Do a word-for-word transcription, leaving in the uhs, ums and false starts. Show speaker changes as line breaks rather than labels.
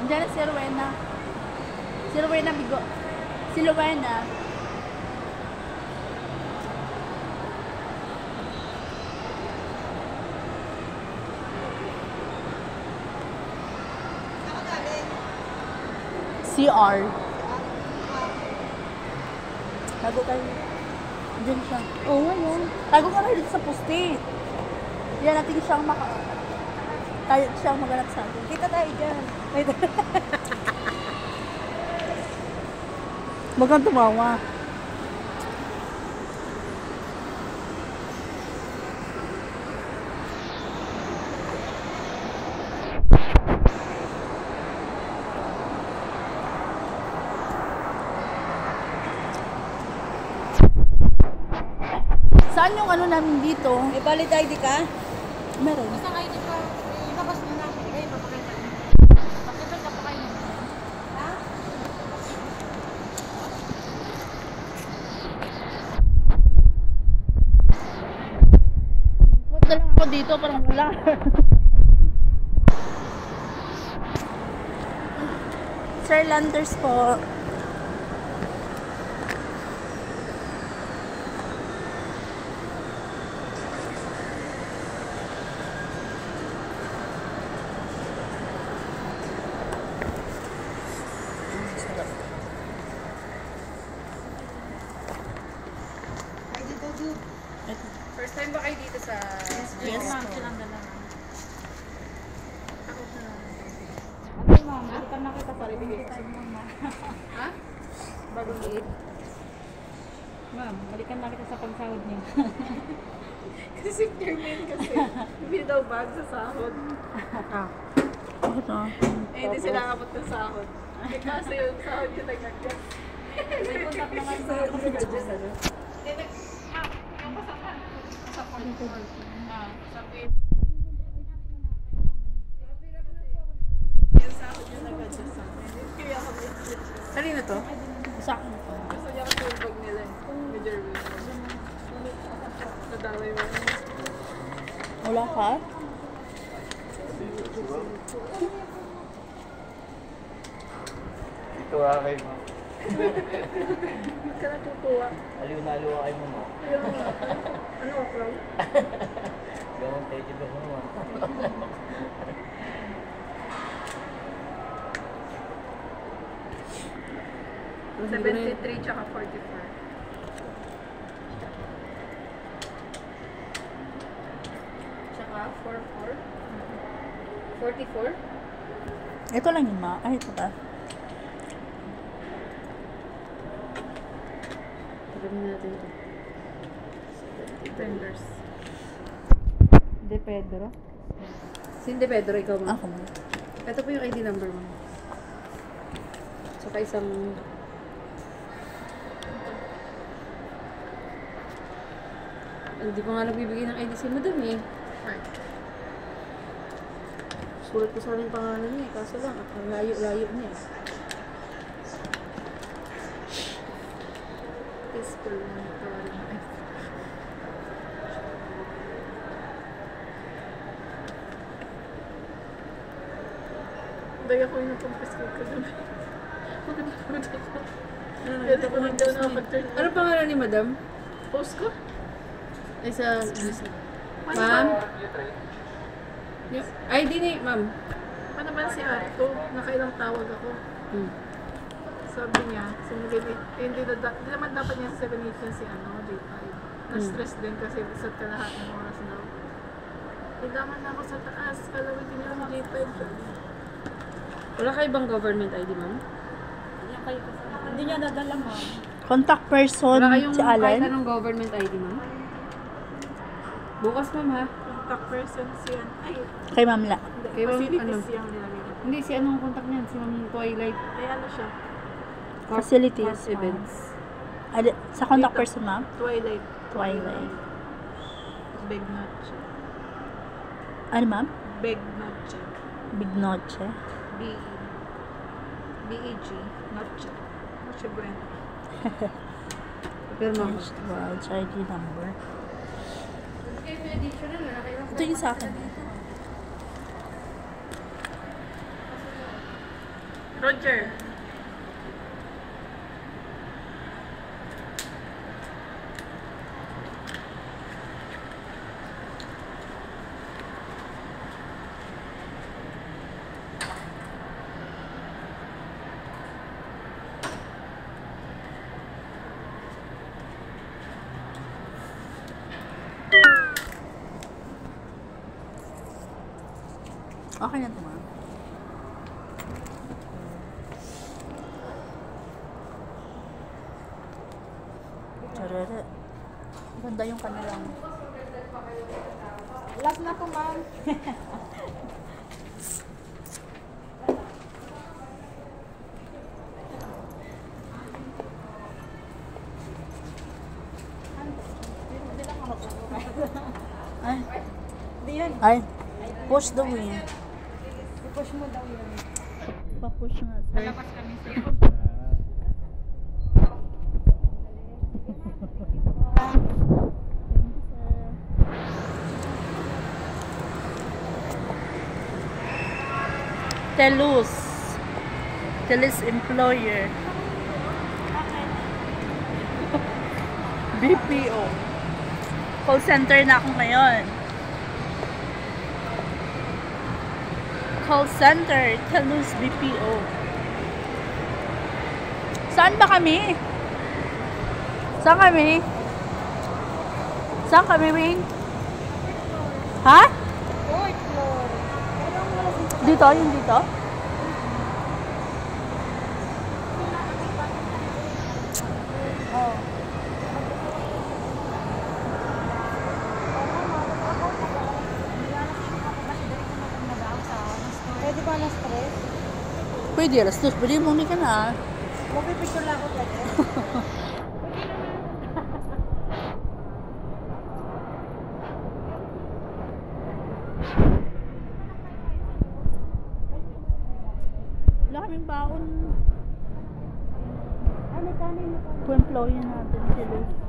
Diyan si Rowena. Si Rowena, bigo. Si Rowena. C R. Tago kayo. Diyan siya. Oo, oh, ayun. Tago ka na dito sa poste. Yan natin siyang maka... Tayo siyang maganap sa atin. Kita tayo dyan. Huwag kang tumawa. Saan yung ano namin dito?
May valid I D ka?
Meron.
Basta I D ka, ilabas mo na. Kayo, papakita niyo. Pakita ka pa kayo. Ha?
Huwag na lang ako dito, parang wala. Sir Landers po.
First time ba kayo dito sa...
Yes,
ma'am,
po.
silang dalawa. Ako na.
Ano ma'am, balikan na kita sa ribigay.
Ha?
Bagong liit. Ma'am, balikan na kita sa pagsahod niya.
Kasi si Jermaine kasi, hindi daw bag sa sahod.
Ah.
Ito.
Eh, hindi sila kapot ng sahod. Eh, kasi yung sahod yung nag-adjust.
May contact naman sa
nag-adjust ano? Eh, nag... Ah, yung kasapan. Kasapan. Ah, sabi. Yung sahod yung nag-adjust sa akin. Kaya kami. Kanina to?
Sa akin po.
Gusto niya kasi yung bag nila eh. Ni Jermaine. Nadamay mo.
Wala ka?
Tuwa kayo mo.
Hindi ka natutuwa.
Aliw na aliw kayo mo.
Ayaw mo. Ano ako?
Gawang techo ba mo?
seventy-three tsaka forty-four. Tsaka forty-four. forty-four?
Ito lang yun, ma. Ay, ito ba?
Pagdamin natin ito. Vendors.
De Pedro.
Si De Pedro, ikaw mo.
Ako mo.
Ito po yung I D number mo. Tsaka isang... Hindi pa nga nagbibigay ng I D si Madam eh. Sulat ko sana yung pangalan niya eh. Kaso lang, ang layo-layo niya. Peaceful monitoring. Daya ko yung pang-prescribe ko doon. Maganda ako. Kaya ako nang daw nakapag-turn. Ano pangalan ni Madam? Post ko? Ay sa... Ma'am? Yung I D ni Ma'am. Paano ba si Ato? Nakailang tawag ako. Hmm. Sabi niya, sinigay eh, hindi, na, hindi naman dapat niya seven eight niya si ano, J five. Na-stress din kasi sa kalahat ng oras daw. Nagdaman na ako sa taas, kalawin din niya ang J five. Wala kayo bang government I D, Ma'am?
Hindi niya nadala, ma'am.
Contact person
Wala kayong
si
kahit
Alan.
anong government I D, Ma'am? Bukas, Ma'am, ha?
Contact person siya. Ay,
Kay Ma'am La.
Kay Ma'am, ano?
siyang nilagay.
Hindi, si anong contact niyan? Si Ma'am Twilight.
Ay, ano siya?
Corp-
Facilities.
Corp Events.
Adi- sa contact person, Ma'am?
Twilight.
Twilight.
Big Noche.
Ano, Ma'am?
Big Noche.
Big Noche.
B E. B E G. Noche. Noche Buena.
Pero Ma'am.
Wow, I D number. Ito yung sa akin.
Roger.
Okay na ito, ma'am. Charere. Ganda yung kanilang.
Last na po, ma'am.
Ay,
Di yun.
ay. Push the wing.
I-push mo daw yun.
Pa-push nga, sir.
Lapas kami sa
Telus. Telus employer. B P O. Call center na ako ngayon. Call center, Telus B P O. Saan ba kami? Saan kami? Saan kami, Wing? Ha?
fourth floor. Pero wala dito.
Dito? Yung dito?
Oh. Pwede ba alas tres?
Pwede, alas dos. Pwede, bumi ka na.
Magpipicture lang ako pwede.
Wala kaming baon.
Ano kanin mo?
Kung employee natin, Telus.